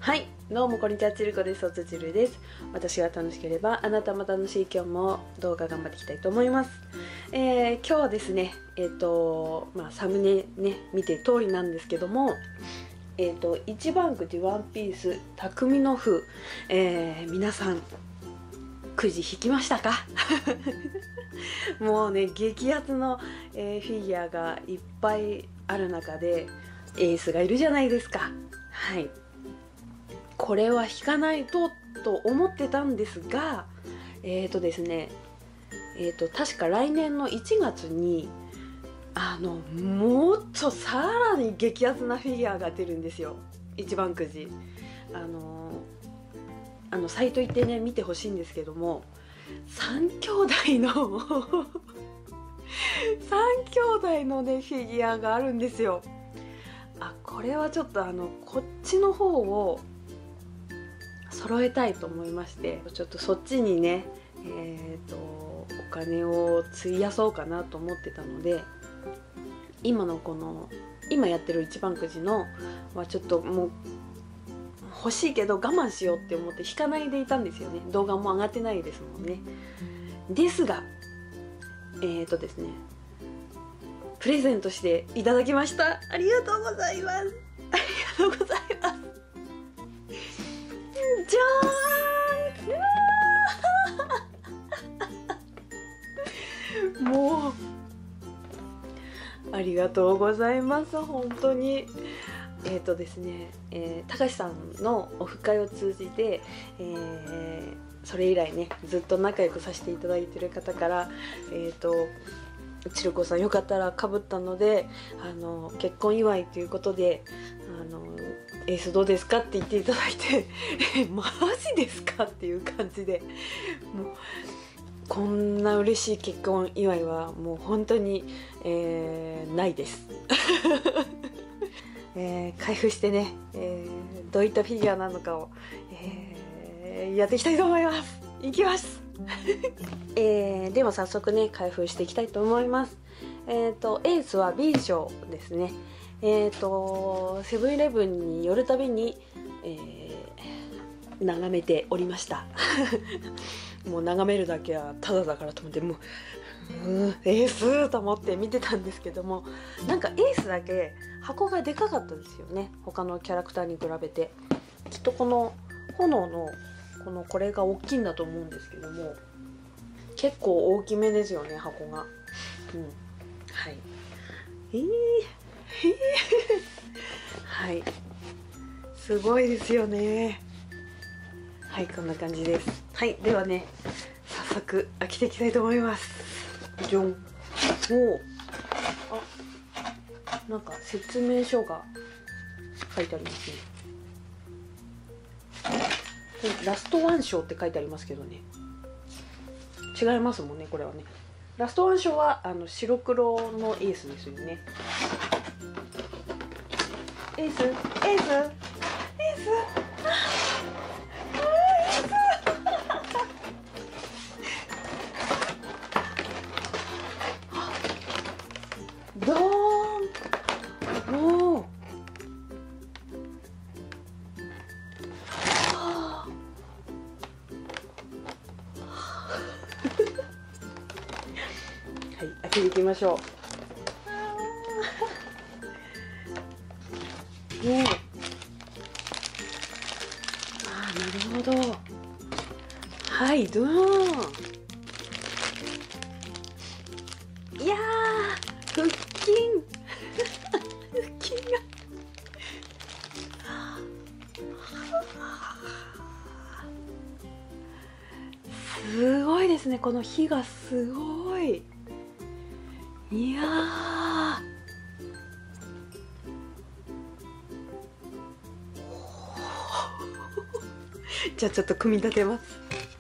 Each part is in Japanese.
はい、どうもこんにちは、ちるこです。おつちるです。私が楽しければあなたも楽しい。今日も動画頑張っていきたいと思います。今日はですね、サムネね見て通りなんですけども、一番くじワンピース匠の譜、皆さんくじ引きましたか？もうね、激アツの、フィギュアがいっぱいある中でエースがいるじゃないですか。はい、これは引かないと思ってたんですが、ですね、確か来年の1月にもっとさらに激アツなフィギュアが出るんですよ、一番くじ。サイト行ってね見てほしいんですけども、3兄弟の3兄弟のねフィギュアがあるんですよ。これはちょっとこっちの方を揃えたいと思いまして、ちょっとそっちにねお金を費やそうかなと思ってたので、今やってる一番くじのはちょっともう欲しいけど我慢しようって思って引かないでいたんですよね。動画も上がってないですもんね。ですがですね、プレゼントしていただきました。ありがとうございます。ありがとうございます。じゃーんもうありがとうございます、本当に。ですね、たかしさんのオフ会を通じて、それ以来ねずっと仲良くさせていただいてる方からちるこさんよかったらかぶったので結婚祝いということでエースどうですかって言っていただいてマジですかっていう感じで、もうこんな嬉しい結婚祝いはもう本当に、ないです。開封してね、どういったフィギュアなのかを、やっていきたいと思います。いきます。では早速ね開封していきたいと思います。エースは B 賞ですね。セブンイレブンに寄るたびに、眺めておりました。もう眺めるだけはタダだからと思って、もうエースと思って見てたんですけども、なんかエースだけ箱がでかかったですよね、他のキャラクターに比べて。きっとこの炎のこれが大きいんだと思うんですけども、結構大きめですよね、箱が。はい。はい、すごいですよね。はい、こんな感じです。はい、ではね早速開けていきたいと思います。じゃん。なんか説明書が書いてありますね。ラストワン賞って書いてありますけどね、違いますもんね、これはね。ラストワン賞は白黒のエースですよね。エースドーン。おーはい、開けていきましょう。なるほど。はい、ドーン。いやー、腹筋腹筋がすごいですね。この火がすごい。いやー、じゃあちょっと組み立てます。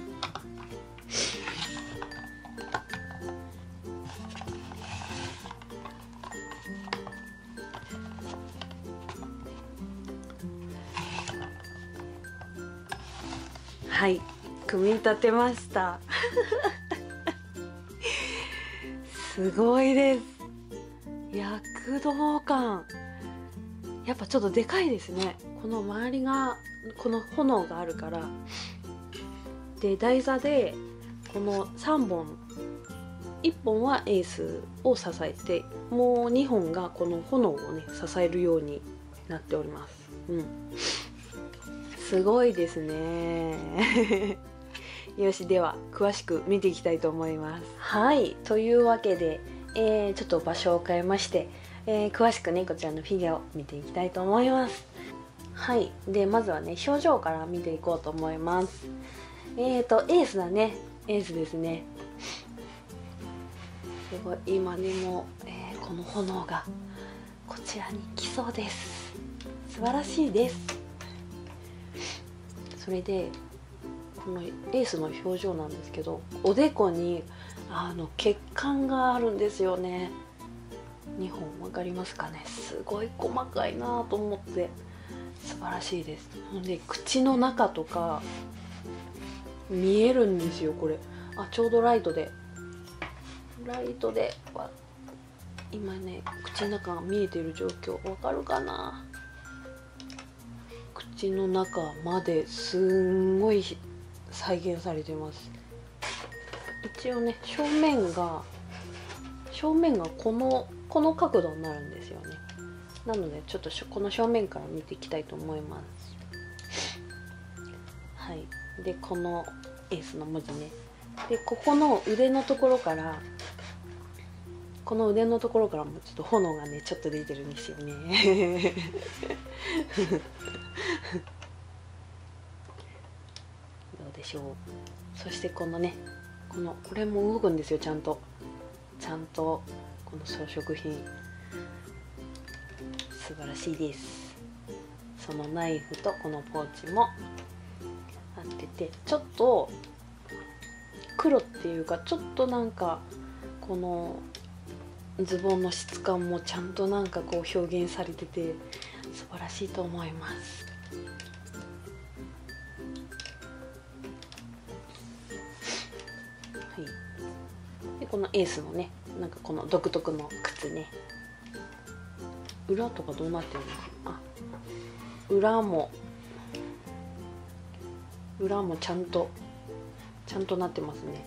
はい、組み立てました。すごいです。躍動感やっぱちょっとでかいですね。 この周りがこの炎があるから、で台座でこの3本、1本はエースを支えて、もう2本がこの炎をね支えるようになっております。すごいですねよし、では詳しく見ていきたいと思います。はい、というわけで、ちょっと場所を変えまして、詳しくねこちらのフィギュアを見ていきたいと思います。はい、でまずはね表情から見ていこうと思います。エースだね、エースですね。すごい、今にも、この炎がこちらに来そうです。素晴らしいです。それでこのエースの表情なんですけど、おでこに血管があるんですよね。2本分かりますかね。すごい細かいなと思って素晴らしいです。で口の中とか見えるんですよこれ。ちょうどライトで今ね口の中が見えている状況わかるかな。口の中まですんごい再現されてます。一応ね正面がこの角度になるんですよね。なのでちょっとこの正面から見ていきたいと思います。はい、でこのエースの文字ね。でここの腕のところからもちょっと炎がねちょっと出てるんですよねどうでしょう。そしてこのねこれも動くんですよ。ちゃんとこの装飾品素晴らしいです。そのナイフとこのポーチもあってて、ちょっと黒っていうかちょっとなんかこのズボンの質感もちゃんとなんかこう表現されてて素晴らしいと思います。はい、でこのエースのねなんかこの独特の靴ね、裏とかどうなってるの？裏もちゃんとなってますね。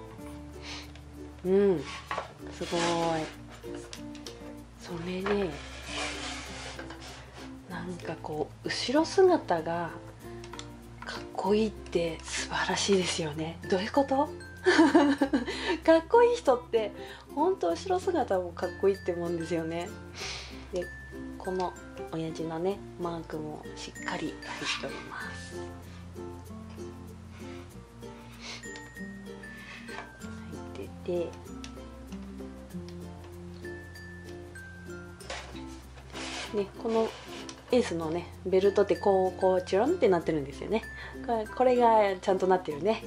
すごい。それでなんかこう後ろ姿がかっこいいって素晴らしいですよね。どういうことかっこいい人って本当後ろ姿もかっこいいってもんですよね。でこの親父のねマークもしっかり入っております。入ってて、ね、このエースのねベルトってこうチュロンってなってるんですよね。これがちゃんとなってるね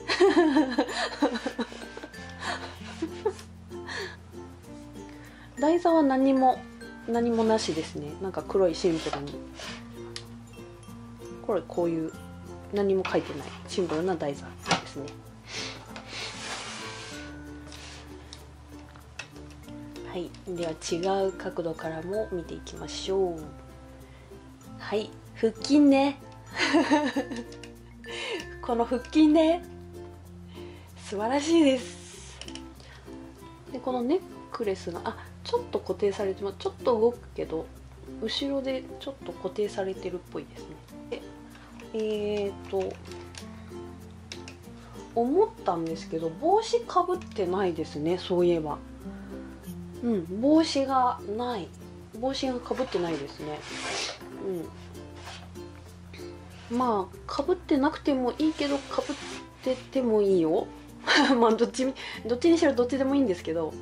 台座は何もなしですね。なんか黒いシンプルにこういう何も書いてないシンプルな台座ですね。はい、では違う角度からも見ていきましょう。はい、腹筋ねこの腹筋ね素晴らしいです。でこのネックレスがちょっと固定されてます。ちょっと動くけど後ろでちょっと固定されてるっぽいですね。で思ったんですけど帽子かぶってないですね。そういえば帽子がかぶってないですね。まあかぶってなくてもいいけどかぶっててもいいよまあどっちにしろどっちでもいいんですけど、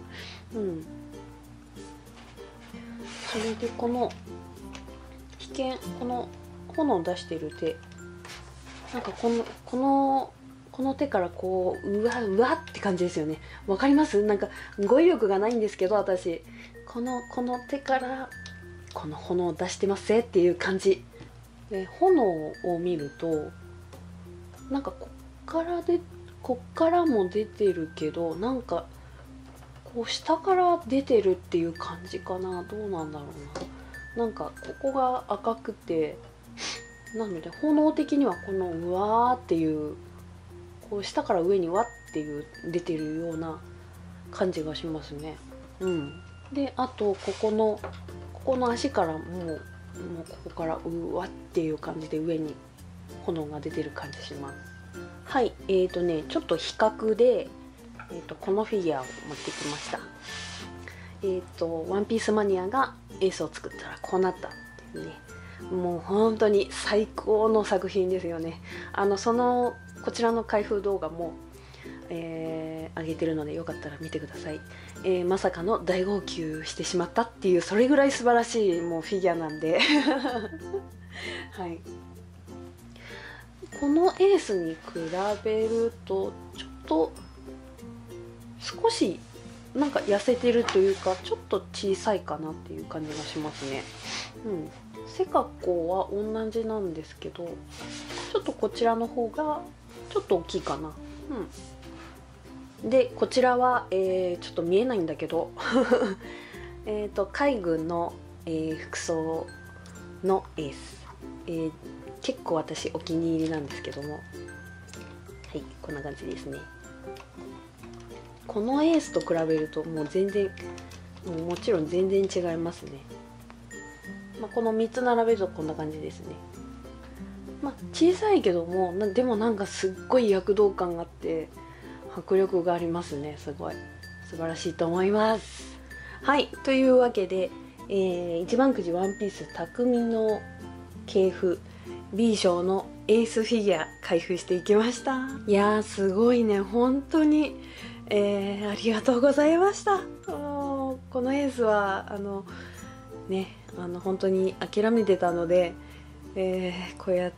それでこのこの炎を出している手、なんかこの手からこううわって感じですよね。わかります？なんか語彙力がないんですけど私この手からこの炎を出してますぜっていう感じで、炎を見るとなんかこっからも出てるけどなんかこう下から出てるっていう感じかな。どうなんだろうな。なんかここが赤くてなので炎的にはこのうわーっていう、こう下から上にわっていう出てるような感じがしますね。であとここの足からもうここからうわっていう感じで上に炎が出てる感じします。はい、ちょっと比較で、このフィギュアを持ってきました。ワンピースマニアがエースを作ったらこうなったっていうね、もう本当に最高の作品ですよね。こちらの開封動画も、上げてるのでよかったら見てください。まさかの大号泣してしまったっていう、それぐらい素晴らしいもうフィギュアなんではい、このエースに比べるとちょっと少しなんか痩せてるというか、ちょっと小さいかなっていう感じがしますね。背格好は同じなんですけど、ちょっとこちらの方がちょっと大きいかな。でこちらは、ちょっと見えないんだけど海軍の、服装のエース、結構私お気に入りなんですけども、はい、こんな感じですね。このエースと比べるともう全然、もちろん全然違いますね。この3つ並べるとこんな感じですね。小さいけどもでもなんかすっごい躍動感があって迫力がありますね。すごい素晴らしいと思います。はい、というわけで、一番くじワンピース匠の系譜 B 賞のエースフィギュア開封していきました。いやーすごいね、本当に、ありがとうございました。このエースは本当に諦めてたので、こうやって、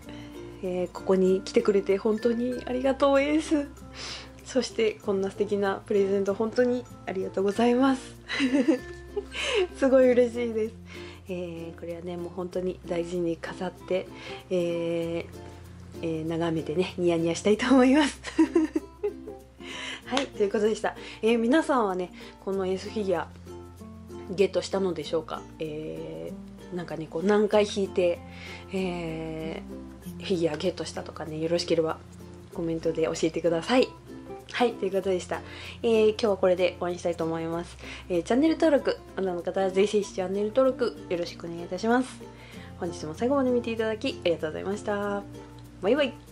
ここに来てくれて本当にありがとうエース。そしてこんな素敵なプレゼント本当にありがとうございますすごい嬉しいです。これはねもう本当に大事に飾って、眺めてねニヤニヤしたいと思いますはい、ということでした。皆さんはねこのエースフィギュアゲットしたのでしょうか。なんかねこう何回引いて、フィギュアゲットしたとかね、よろしければコメントで教えてください。はい、ということでした。今日はこれで終わりにしたいと思います。チャンネル登録まだの方はぜひチャンネル登録よろしくお願いいたします。本日も最後まで見ていただきありがとうございました。バイバイ。